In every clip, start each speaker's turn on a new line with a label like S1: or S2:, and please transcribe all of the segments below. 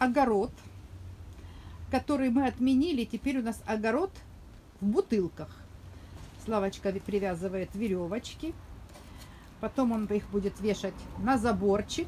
S1: огород, который мы отменили. Теперь у нас огород в бутылках. Славочка привязывает веревочки. Потом он их будет вешать на заборчик.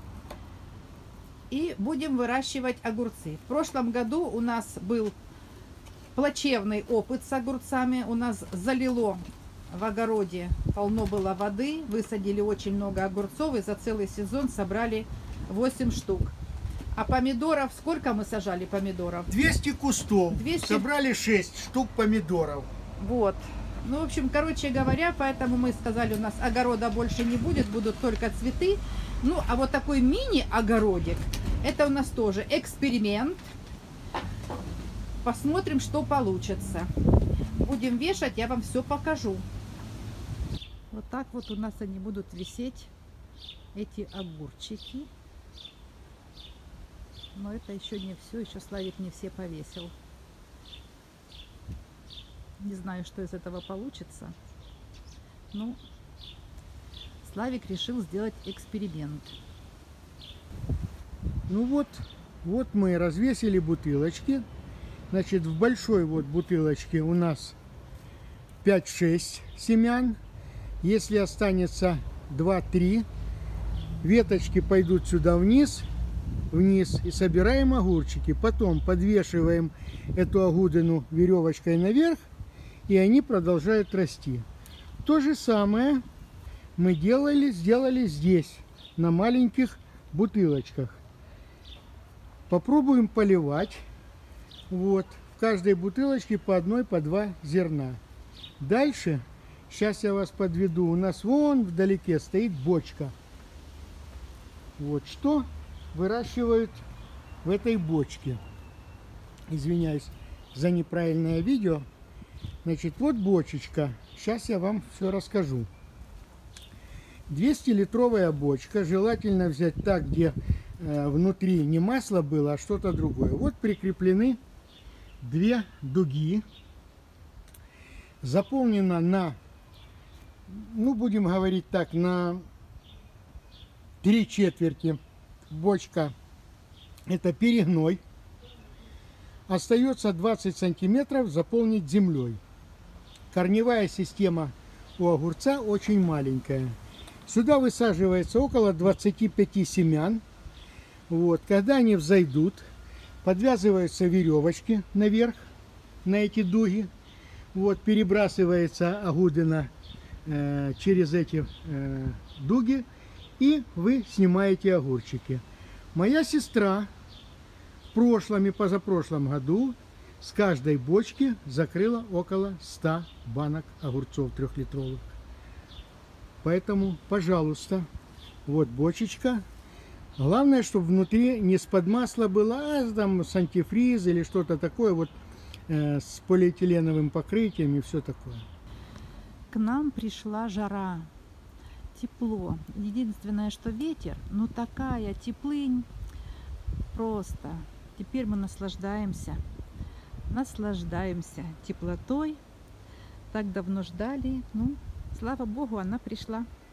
S1: И будем выращивать огурцы. В прошлом году у нас был плачевный опыт с огурцами. У нас залило в огороде, полно было воды. Высадили очень много огурцов и за целый сезон собрали 8 штук. А помидоров, сколько мы сажали помидоров?
S2: 200 кустов.
S1: 200...
S2: Собрали 6 штук помидоров.
S1: Вот. Ну, в общем, короче говоря, поэтому мы сказали, у нас огорода больше не будет, будут только цветы. Ну, а вот такой мини-огородик, это у нас тоже эксперимент. Посмотрим, что получится. Будем вешать, я вам все покажу. Вот так вот у нас они будут висеть, эти огурчики. Но это еще не все, еще Славик не все повесил. Не знаю, что из этого получится. Ну, Славик решил сделать эксперимент.
S2: Ну вот мы развесили бутылочки. Значит, в большой вот бутылочке у нас 5-6 семян. Если останется 2-3, веточки пойдут сюда вниз и собираем огурчики. Потом подвешиваем эту агудину веревочкой наверх, и они продолжают расти. То же самое мы сделали здесь, на маленьких бутылочках. Попробуем поливать. Вот, в каждой бутылочке по одной, по 2 зерна. Дальше, сейчас я вас подведу, у нас вон вдалеке стоит бочка. Вот что выращивают в этой бочке. Извиняюсь за неправильное видео. Значит, вот бочечка. Сейчас я вам все расскажу. 200-литровая бочка. Желательно взять так, где внутри не масло было, а что-то другое. Вот прикреплены 2 дуги. Заполнена на, ну будем говорить так, на 3/4 бочка. Это перегной. Остается 20 сантиметров заполнить землей. Корневая система у огурца очень маленькая. Сюда высаживается около 25 семян. Вот. Когда они взойдут, подвязываются веревочки наверх, на эти дуги. Вот. Перебрасывается агудина через эти дуги, и вы снимаете огурчики. Моя сестра в прошлом и позапрошлом году с каждой бочки закрыла около 100 банок огурцов 3-литровых. Поэтому, пожалуйста, вот бочечка. Главное, чтобы внутри не с-под масла было, а там с антифриз или что-то такое, вот с полиэтиленовым покрытием и все такое.
S1: К нам пришла жара, тепло. Единственное, что ветер, ну такая теплынь, просто. Теперь мы наслаждаемся теплотой. Так давно ждали. Ну, слава Богу, она пришла.